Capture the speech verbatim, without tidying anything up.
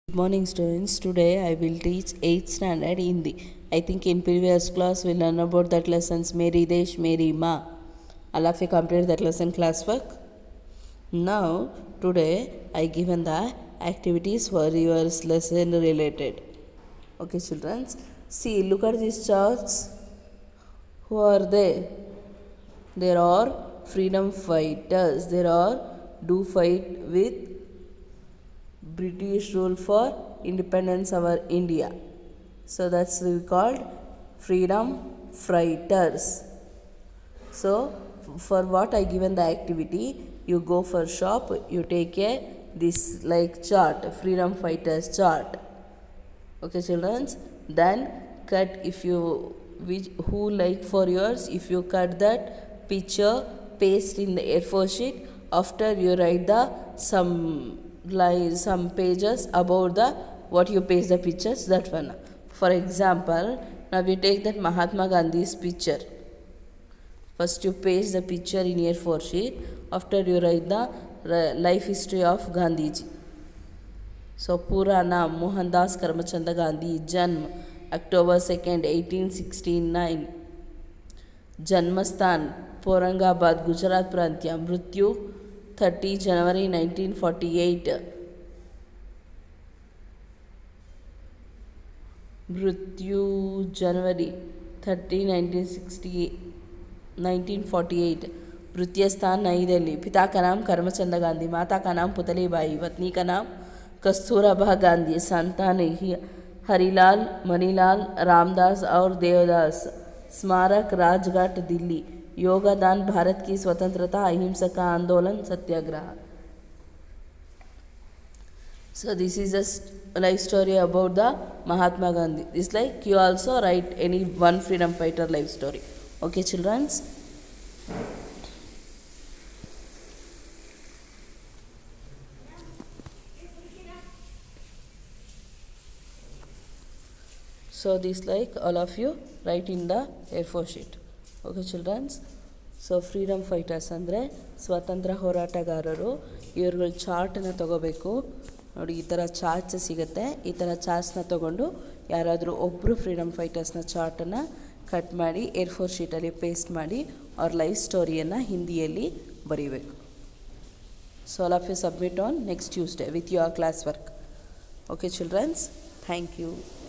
Good morning students. Today I will teach eighth standard Hindi. I think in previous class we learned about that lessons Meri Desh Meri Ma. All of you complete that lesson classwork. Now today I given the activities for your lesson related. Okay children. See, look at these charts. Who are they? There are freedom fighters. There are do fight with British rule for independence of our India. So that's we called freedom fighters. So for what I given the activity, you go for shop, you take a this like chart, freedom fighters chart. Okay children, then cut if you which who like for yours, if you cut that picture, paste in the A four sheet. After you write the some like some pages about the what you paste the pictures, that one. For example, now we take that Mahatma Gandhi's picture. First you paste the picture in A four sheet. After you write the life history of Gandhiji. So पूरा नाम मोहनदास करमचंद गांधी, जन्म October second eighteen sixty nine, जन्मस्थान औरंगाबाद गुजरात प्रांत्य, मृत्यु thirty January nineteen forty eight, मृत्यु January thirty nineteen sixty nineteen forty eight, मृत्यु स्थान नई दिल्ली, पिता का नाम करमचंद गांधी, माता का नाम पुतलीबाई, पत्नी का नाम कस्तूरबा गांधी, संतान हरिलाल, मणिलाल, रामदास और देवदास, स्मारक राजघाट दिल्ली, योगदान भारत की स्वतंत्रता, अहिंसा का आंदोलन, सत्याग्रह. So this is a life story about the Mahatma Gandhi. It's like you also write any one freedom fighter life story. Okay children. So this like all of you write in the A four sheet. Okay children. So freedom fighters ಅಂದರೆ ಸ್ವಾತಂತ್ರ್ಯ ಹೋರಾಟಗಾರರು. ಇವ್ರುಗಳ ಚಾರ್ಟನ್ನ ತೊಗೋಬೇಕು. ನೋಡಿ ಈ ಥರ charts ಸಿಗುತ್ತೆ. ಈ ಥರ ಚಾರ್ಟ್ಸ್ನ ತೊಗೊಂಡು ಯಾರಾದರೂ ಒಬ್ಬರು ಫ್ರೀಡಮ್ ಫೈಟರ್ಸ್ನ ಚಾರ್ಟನ್ನು ಕಟ್ ಮಾಡಿ ಏರ್ ಫೋರ್ ಶೀಟಲ್ಲಿ ಪೇಸ್ಟ್ ಮಾಡಿ ಅವ್ರ ಲೈಫ್ ಸ್ಟೋರಿಯನ್ನು ಹಿಂದಿಯಲ್ಲಿ ಬರೀಬೇಕು. So all of you submit on next Tuesday with your class work. Okay childrens, thank you.